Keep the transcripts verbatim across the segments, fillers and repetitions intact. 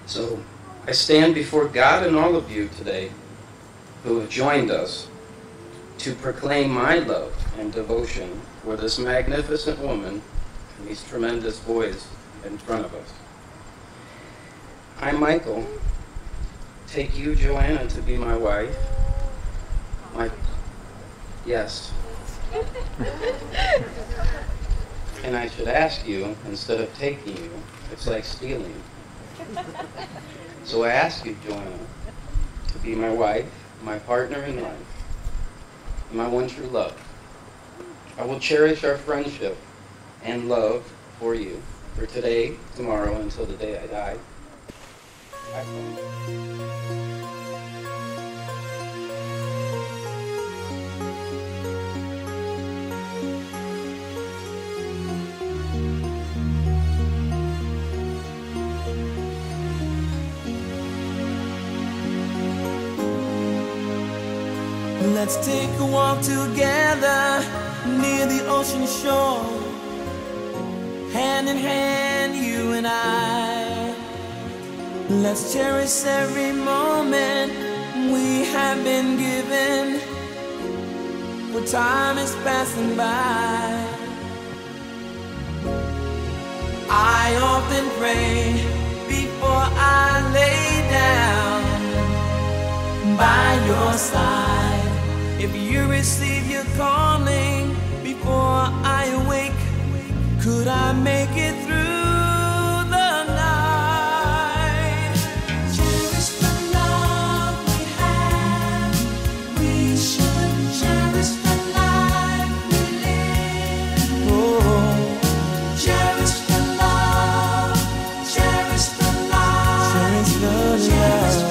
So I stand before God and all of you today who have joined us to proclaim my love and devotion for this magnificent woman and these tremendous boys in front of us. I, Michael, take you, Joanna, to be my wife. My, yes. And I should ask you, instead of taking you, it's like stealing. So I ask you, Joanna, to be my wife, my partner in life, my one true love. I will cherish our friendship and love for you, for today, tomorrow, until the day I die. I promise. Let's take a walk together near the ocean shore, hand in hand, you and I. Let's cherish every moment we have been given, for time is passing by. I often pray before I lay down by your side. If you receive your calling before I awake, could I make it through the night? Cherish the love we have. We should cherish the life we live. Oh, cherish the love, cherish the life, cherish the love.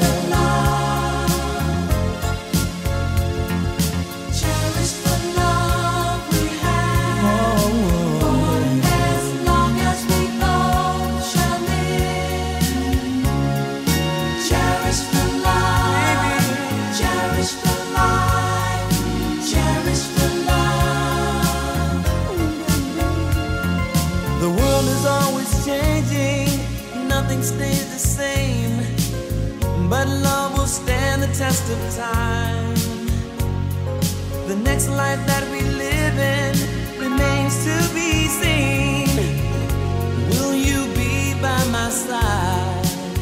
Nothing stays the same, but love will stand the test of time. The next life that we live in remains to be seen. Will you be by my side?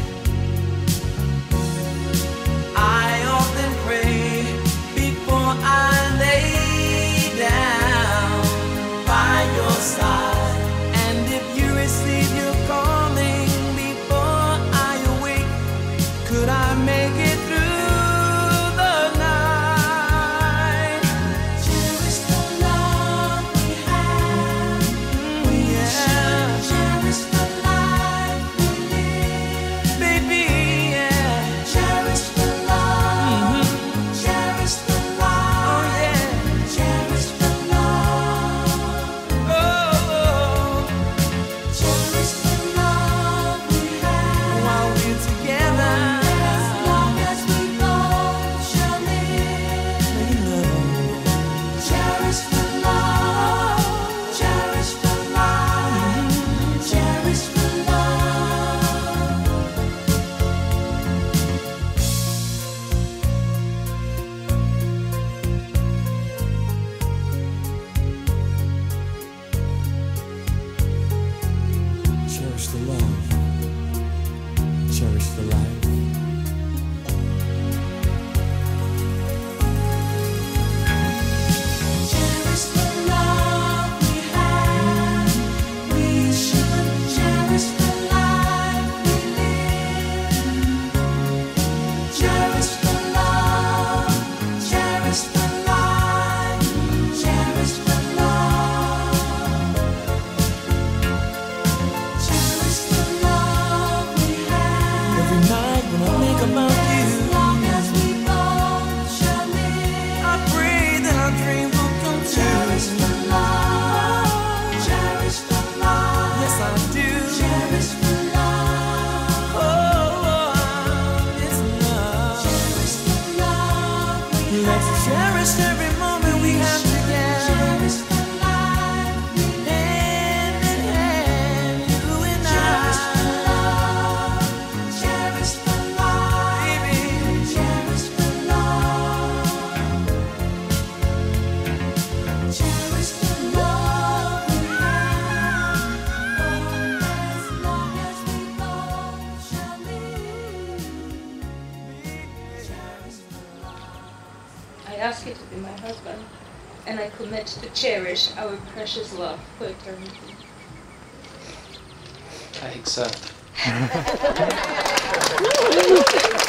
I often pray before I lay down by your side. And if you receive your calling, could I make it through the night? Cherish the love we have. We yeah. should cherish the life we live. Baby, yeah. Cherish the love. Mm-hmm. Cherish the life. Oh, yeah. Cherish the love. Oh, oh. Cherish the love we have. While we're together. Cherish the love, cherish the life. Cherish the love we have. We should cherish the life we live. Cherish the love, cherish the life, cherish the love. Cherish the love we have. Every night when I ask you to be my husband, and I commit to cherish our precious love for eternity. I accept.